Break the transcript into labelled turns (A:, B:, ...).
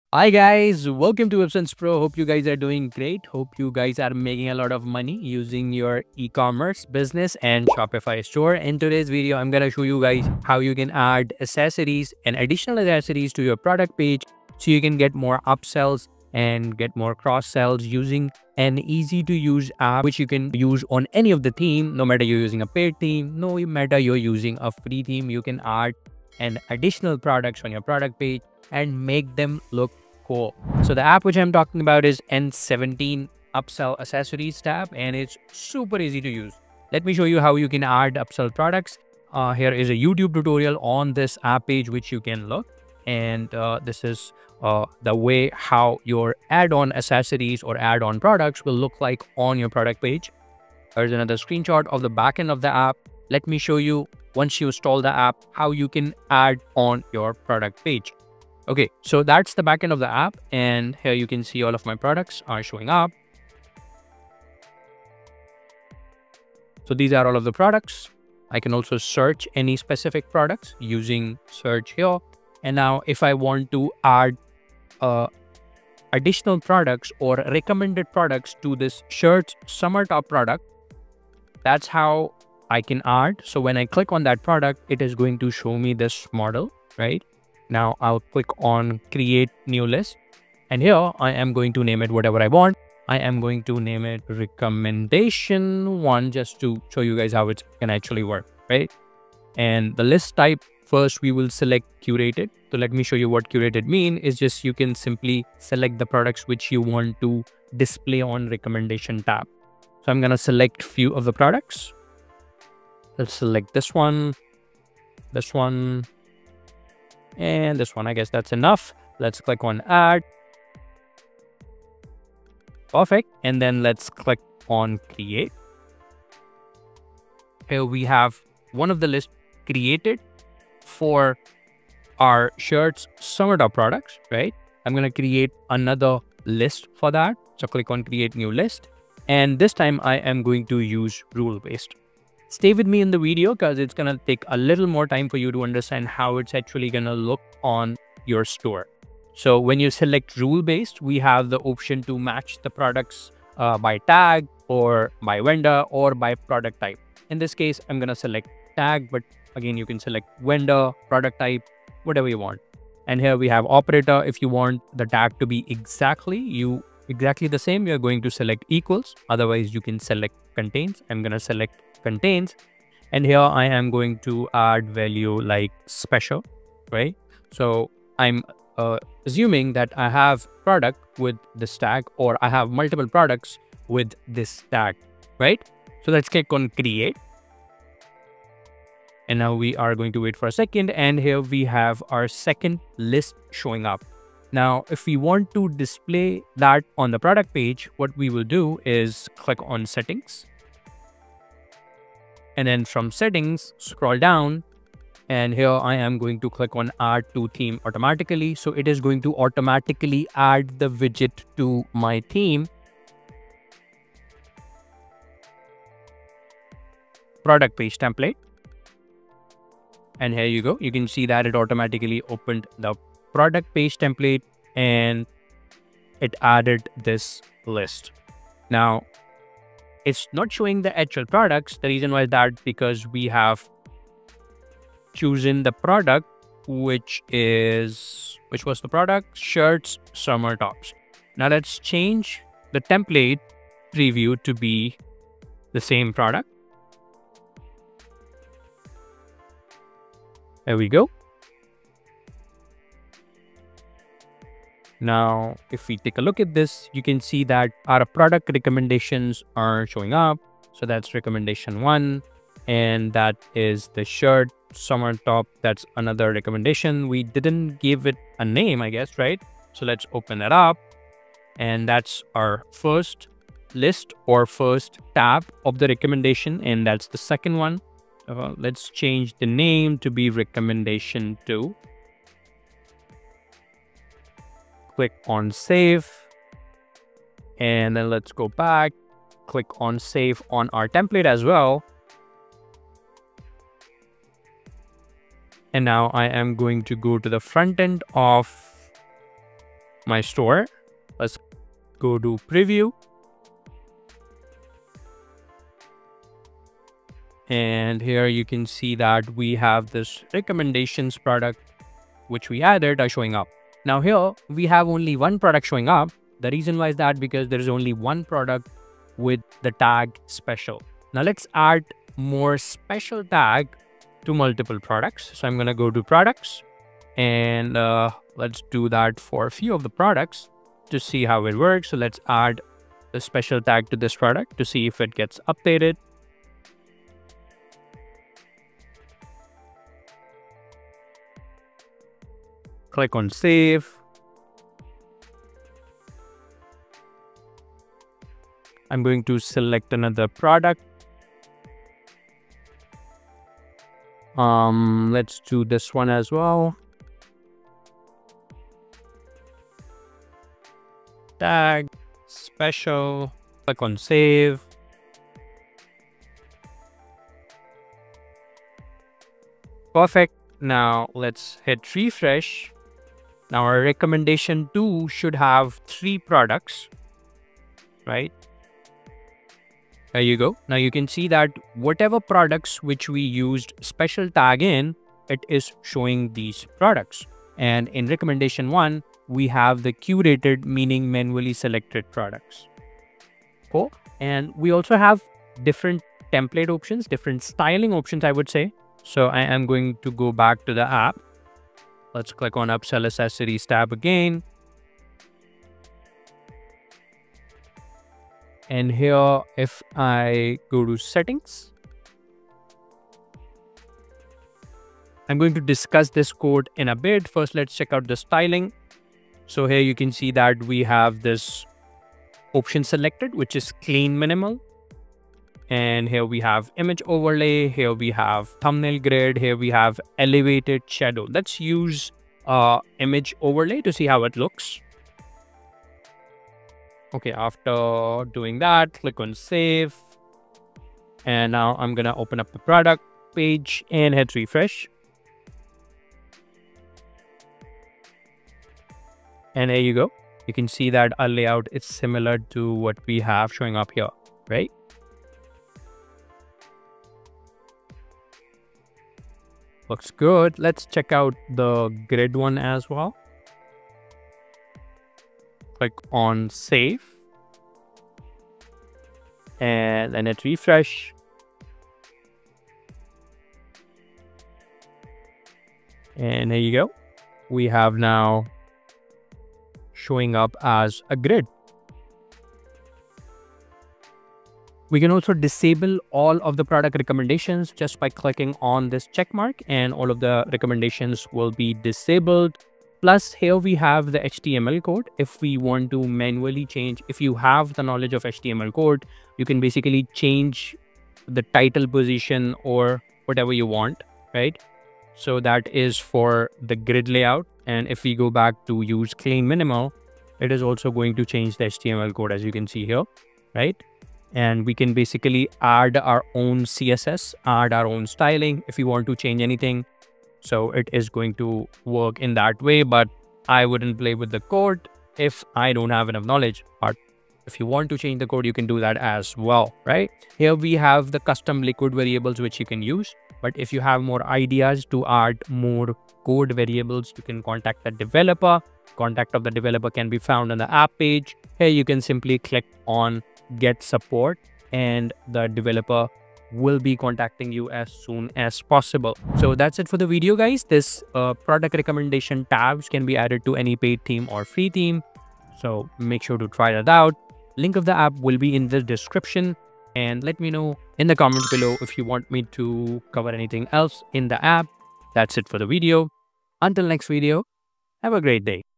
A: Hi guys, welcome to WebSensePro. Hope you guys are doing great. Hope you guys are making a lot of money using your e-commerce business and Shopify store. In today's video, I'm gonna show you guys how you can add accessories and additional accessories to your product page so you can get more upsells and get more cross sells using an easy to use app which you can use on any of the theme. No matter you're using a paid theme, no matter you're using a free theme, you can add an additional products on your product page and make them look cool. So the app which I'm talking about is N17 Upsell Accessories tab, and it's super easy to use. Let me show you how you can add upsell products. Here is a YouTube tutorial on this app page which you can look, and this is the way how your add-on accessories or add-on products will look like on your product page. There's another screenshot of the backend of the app. Let me show you, once you install the app, how you can add on your product page. Okay, so that's the backend of the app, and here you can see all of my products are showing up. So these are all of the products. I can also search any specific products using search here. And now if I want to add additional products or recommended products to this shirts summer top product, that's how I can add. So when I click on that product, it is going to show me this model, right? Now I'll click on create new list, and here I am going to name it whatever I want. I am going to name it recommendation 1 just to show you guys how it can actually work, right? And the list type, first we will select curated. So let me show you what curated mean is just you can simply select the products which you want to display on recommendation tab. So I'm going to select few of the products. Let's select this one, and this one. I guess that's enough. Let's click on add. Perfect. And then let's click on create. Here we have one of the list created for our shirts summer top products, right? I'm going to create another list for that. So click on create new list. And this time I am going to use rule based. Stay with me in the video because it's going to take a little more time for you to understand how it's actually going to look on your store. So when you select rule based, we have the option to match the products by tag or by vendor or by product type. In this case, I'm going to select tag, but again, you can select vendor, product type, whatever you want. And here we have operator. If you want the tag to be exactly the same, you're going to select equals. Otherwise, you can select contains. I'm going to select contains, and here I am going to add value like special, right? So I'm assuming that I have product with this tag, or I have multiple products with this tag, right? So let's click on create. And now we are going to wait for a second, and here we have our second list showing up. Now, if we want to display that on the product page, what we will do is click on settings. And then from settings, scroll down, and here I am going to click on add to theme automatically. So it is going to automatically add the widget to my theme. Product page template. And here you go. You can see that it automatically opened the product page template and it added this list. Now, it's not showing the actual products. The reason why is that because we have chosen the product, which was the product shirts summer tops. Now let's change the template preview to be the same product. There we go. Now, if we take a look at this, you can see that our product recommendations are showing up. So that's recommendation 1, and that is the shirt summer top. That's another recommendation. We didn't give it a name, I guess, right? So let's open that up, and that's our first list or first tab of the recommendation, and that's the second one. Let's change the name to be recommendation 2. Click on save, and then let's go back, click on save on our template as well. And now I am going to go to the front end of my store. Let's go to preview. And here you can see that we have this recommendations product, which we added, are showing up. Now here we have only one product showing up. The reason why is that because there is only one product with the tag special. Now let's add more special tag to multiple products. So I'm going to go to products and let's do that for a few of the products to see how it works. So let's add the special tag to this product to see if it gets updated. Click on save. I'm going to select another product. Let's do this one as well. Tag, special, click on save. Perfect. Now let's hit refresh. Now our recommendation 2 should have 3 products, right? There you go. Now you can see that whatever products which we used special tag in, it is showing these products. And in recommendation 1, we have the curated, meaning manually selected products. Cool. And we also have different template options, different styling options, I would say. So I am going to go back to the app. Let's click on Upsell Accessories tab again. And here, if I go to settings, I'm going to discuss this code in a bit. First, let's check out the styling. So here you can see that we have this option selected, which is clean minimal. And here we have image overlay. Here we have thumbnail grid. Here we have elevated shadow. Let's use image overlay to see how it looks. Okay, after doing that, click on save. And now I'm going to open up the product page and hit refresh. And there you go. You can see that our layout is similar to what we have showing up here, right? Looks good. Let's check out the grid one as well. Click on save. And then hit refresh. And there you go. We have now showing up as a grid. We can also disable all of the product recommendations just by clicking on this check mark, and all of the recommendations will be disabled. Plus here we have the HTML code. If we want to manually change, if you have the knowledge of HTML code, you can basically change the title position or whatever you want, right? So that is for the grid layout. And if we go back to use clean minimal, it is also going to change the HTML code, as you can see here, right? And we can basically add our own CSS, add our own styling if we want to change anything. So it is going to work in that way, but I wouldn't play with the code if I don't have enough knowledge. But if you want to change the code, you can do that as well, right? Here we have the custom liquid variables which you can use. But if you have more ideas to add more code variables, you can contact the developer. Contact of the developer can be found on the app page. Here you can simply click on get support and the developer will be contacting you as soon as possible. So that's it for the video, guys. This product recommendation tabs can be added to any paid theme or free theme. So make sure to try that out. Link of the app will be in the description, and let me know in the comments below if you want me to cover anything else in the app. That's it for the video. Until next video, have a great day.